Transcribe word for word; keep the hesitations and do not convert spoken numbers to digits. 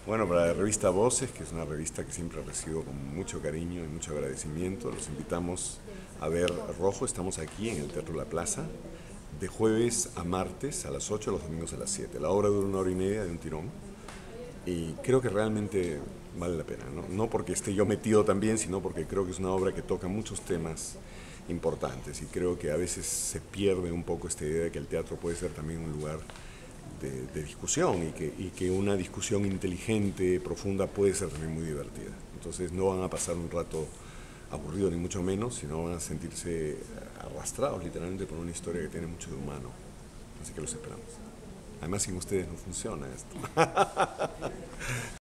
Bueno, para la revista Voces, que es una revista que siempre recibo con mucho cariño y mucho agradecimiento, los invitamos a ver Rojo. Estamos aquí en el Teatro La Plaza, de jueves a martes a las ocho, los domingos a las siete. La obra dura una hora y media de un tirón y creo que realmente vale la pena, ¿no? No porque esté yo metido también, sino porque creo que es una obra que toca muchos temas importantes y creo que a veces se pierde un poco esta idea de que el teatro puede ser también un lugar de, de discusión y que, y que una discusión inteligente, profunda, puede ser también muy divertida. Entonces no van a pasar un rato aburrido ni mucho menos, sino van a sentirse arrastrados literalmente por una historia que tiene mucho de humano. Así que los esperamos. Además, sin ustedes no funciona esto.